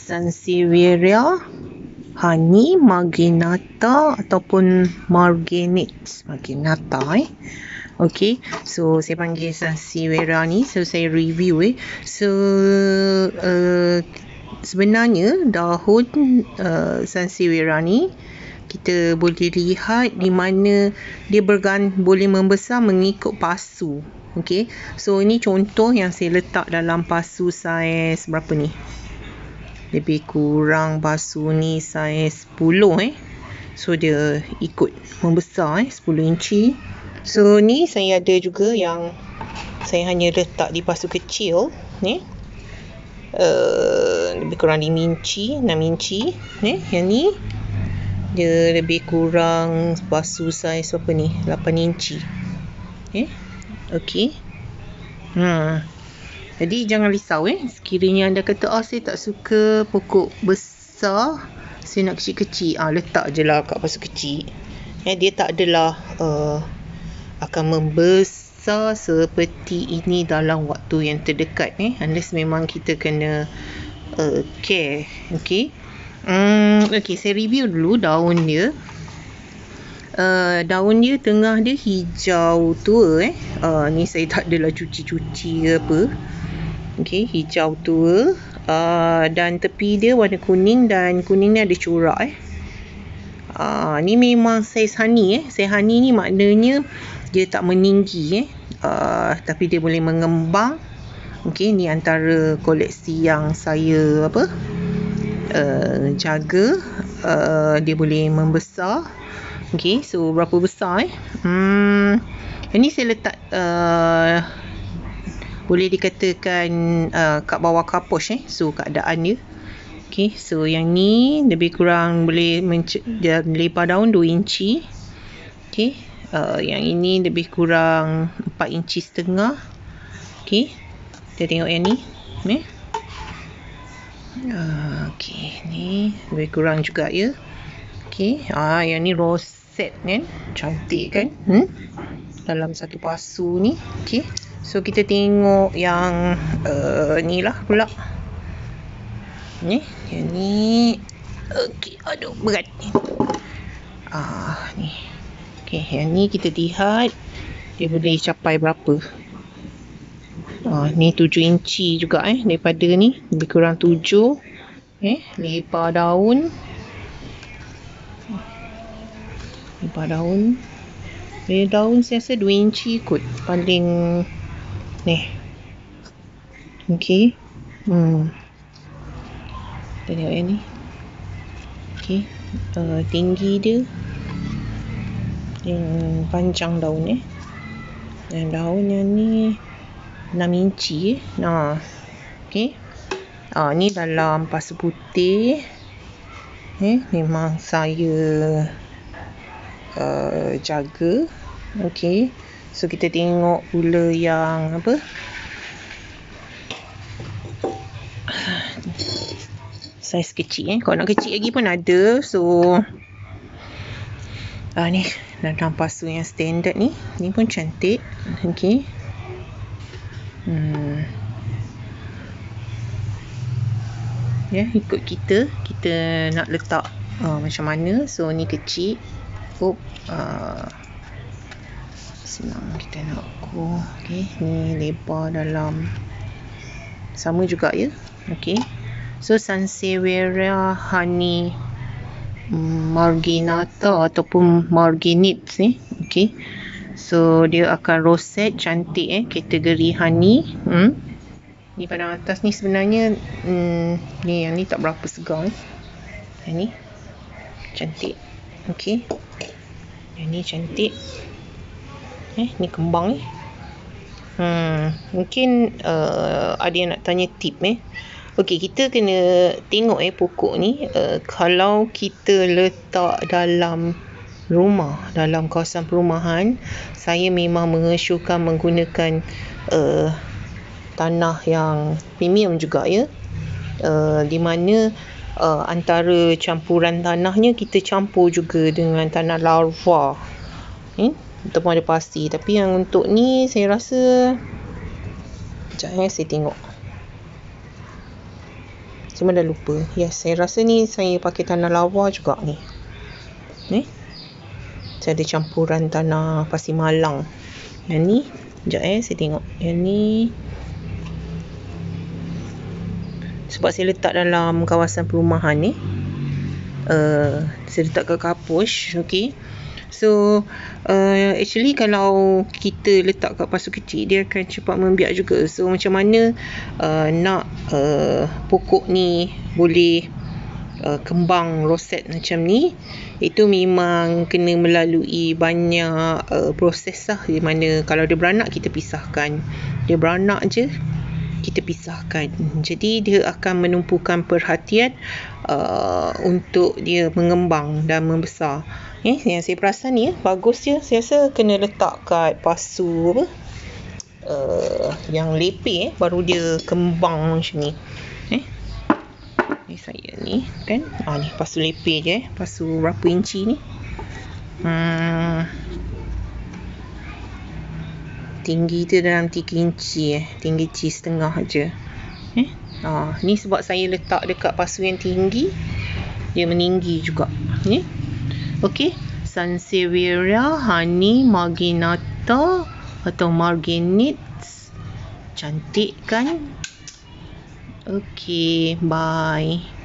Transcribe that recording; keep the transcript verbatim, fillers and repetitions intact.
Sansevieria honey marginata ataupun marginate marginata eh okey, so saya panggil Sansevieria ni, so saya review eh so uh, sebenarnya daun uh, Sansevieria ni kita boleh lihat di mana dia bergan boleh membesar mengikut pasu. Okey, so ini contoh yang saya letak dalam pasu saiz berapa ni, lebih kurang pasu ni saiz sepuluh eh. So dia ikut membesar eh sepuluh inci. So ni saya ada juga yang saya hanya letak di pasu kecil ni. Uh, lebih kurang lima inci, enam inci ni. Yang ni dia lebih kurang pasu saiz apa ni, lapan inci. Eh, okey. Hmm. Jadi jangan risau eh, sekiranya anda kata ah saya tak suka pokok besar, saya nak kecil-kecil, ah letak je lah kat pasu kecil. Eh, dia tak adalah uh, akan membesar seperti ini dalam waktu yang terdekat eh, unless memang kita kena uh, care. Okey. Hmm, okey, saya review dulu daun dia. Uh, daun dia tengah dia hijau tua eh. Uh, ni saya tak adalah cuci-cuci ke apa. Okey, hijau tua. Uh, dan tepi dia warna kuning dan kuning ni ada corak eh. Uh, ni memang saiz honey eh. Saiz honey ni maknanya dia tak meninggi eh. Uh, tapi dia boleh mengembang. Okey, ni antara koleksi yang saya apa? Uh, jaga. Uh, dia boleh membesar. Okey, so berapa besar eh? Hmm, ini saya letak uh, boleh dikatakan uh, kat bawah kapos eh. So keadaan dia. Okey, so yang ni lebih kurang boleh menc- dia lebar daun dua inci. Okey, uh, yang ini lebih kurang empat inci setengah. Okey, kita tengok yang ni. Ni. Uh, Okey, ni lebih kurang juga ya. Okey, ah yang ni roset kan. Cantik kan? Hmm? Dalam satu pasu ni. Okey. So kita tengok yang uh, ni lah pula. Ni, yang ni. Okey, aduh berat ni. Ah, ni. Okey, yang ni kita lihat dia boleh capai berapa. Ah, ni tujuh inci juga eh daripada ni, lebih kurang tujuh. Eh, lebar daun. Lebar daun. Lebar daun saya rasa dua inci kot paling ni. Okey. Hmm. Kita tengok yang ni. Okey. Uh, tinggi dia yang panjang daun eh. Dan daun yang ni enam inci eh. Nah. Okey. Ah, ni dalam pasu putih. Eh, memang saya uh, jaga. Okey. So kita tengok pula yang apa? Saiz kecil eh. Kalau nak kecil lagi pun ada. So ah ni dalam pasu yang standard ni. Ni pun cantik. Okey. Hmm. Ya, ikut kita. Kita nak letak uh, macam mana. So ni kecil. Oh, uh, senang kita nak ukur. Okey, ni lebar dalam sama juga ya. Okey. So Sansevieria honey marginata ataupun marginate ni. Okey. So dia akan roset cantik eh, kategori honey. Hmm. Ni pada atas ni sebenarnya hmm, ni yang ni tak berapa segar eh. Yang ni cantik. Okey. Yang ni cantik. Eh, ni kembang ni. Hmm, mungkin uh, ada yang nak tanya tip eh. Okey, kita kena tengok eh pokok ni uh, kalau kita letak dalam rumah, dalam kawasan perumahan, saya memang mengesyorkan menggunakan uh, tanah yang premium juga ya. Uh, di mana uh, antara campuran tanahnya kita campur juga dengan tanah larva. Hmm? Ataupun ada pasir. Tapi yang untuk ni saya rasa sekejap eh, saya tengok. Cuma dah lupa. Yes, saya rasa ni saya pakai tanah lawa juga ni. Ni. Saya ada campuran tanah pasir malang. Yang ni, sekejap eh saya tengok. Yang ni sebab saya letak dalam kawasan perumahan ni. Uh, saya letak kat kapus, okey. So uh, actually kalau kita letak kat pasu kecil, dia akan cepat membiak juga. So macam mana uh, nak uh, pokok ni boleh uh, kembang roset macam ni, itu memang kena melalui banyak uh, proses lah. Di mana kalau dia beranak kita pisahkan, dia beranak je kita pisahkan. Jadi dia akan menumpukan perhatian uh, untuk dia mengembang dan membesar. Eh, yang saya perasan ni, bagus je. Saya rasa kena letak kat pasu apa? Uh, yang lepeh eh, baru dia kembang macam ni. Eh. Ni saya ni kan. Ah ni pasu lepeh je eh. Pasu berapa inci ni? Hmm. Tinggi tu dalam tiga inci eh. tiga inci setengah aje. Eh. Ah, ni sebab saya letak dekat pasu yang tinggi, dia meninggi juga. Ni. Okey, Sansevieria honey marginata atau marginates. Cantik kan? Okey, bye.